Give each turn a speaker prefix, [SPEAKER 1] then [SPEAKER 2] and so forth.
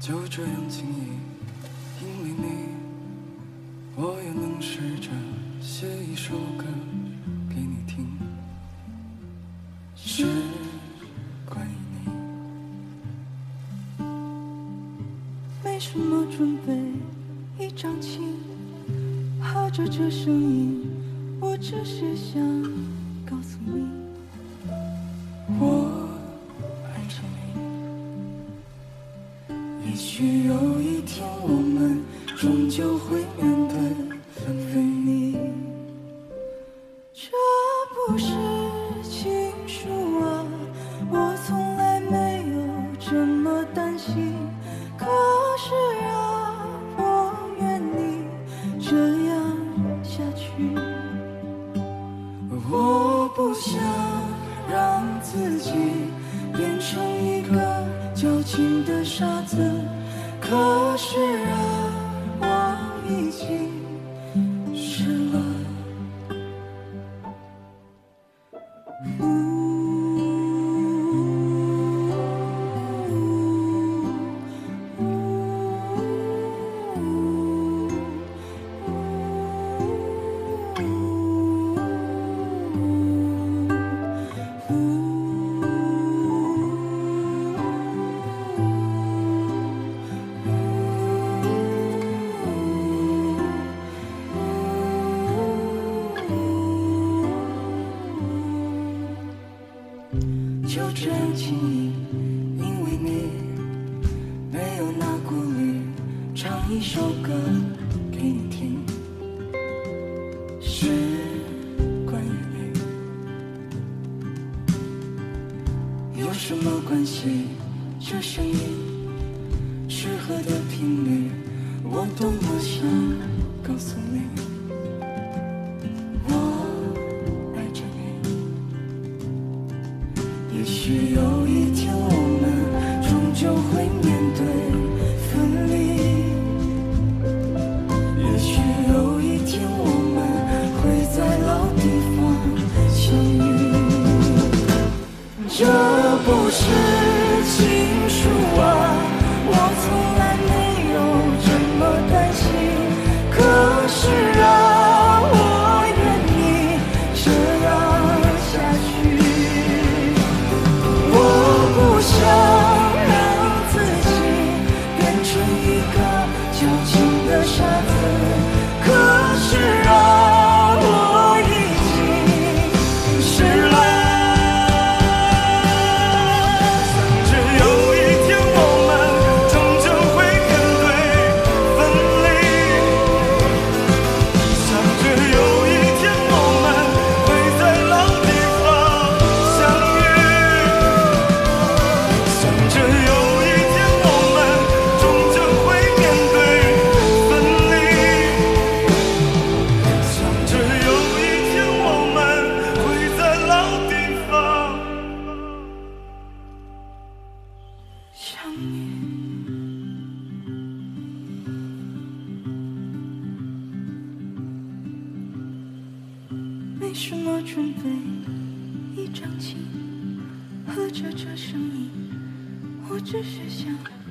[SPEAKER 1] 就这样轻易，因为你，我也能试着写一首歌给你听，是关于你。
[SPEAKER 2] 没什么准备，一张琴和着这声音，我只是想告诉你，
[SPEAKER 1] 我爱着你。也许有一天我们终究会面对分离，
[SPEAKER 2] 这不是情书啊，我从来没有这么担心。可是啊，我愿你这样下去。
[SPEAKER 1] 我不想让自己变成一个矫情的傻子，可是啊，我已经湿了。就这样轻易，因为你没有那顾虑，唱一首歌给你听，是关于你。有什么关系？这声音适合的频率，我多么想告诉你，我爱着你。也许有一天我们终究会面对分离，也许有一天我们会在老地方相遇。这不是情书啊，我从来没有这么担心。可是啊，我愿你这样下去。我不想让自己变成一个矫情的傻子，可是啊，我已经湿了。想着有一天我们终究会面对分离，想着有一天我们会在老地方相遇，想着有一天我们终究会面对分离，想着有一天我们会在老地方相遇。
[SPEAKER 2] 没什么准备，一张琴和着这声音，我只是想